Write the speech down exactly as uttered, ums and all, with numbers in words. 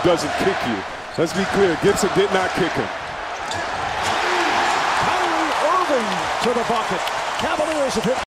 doesn't kick you. Let's be clear, Gibson did not kick him. Kyrie Irving to the bucket. Cavaliers have hit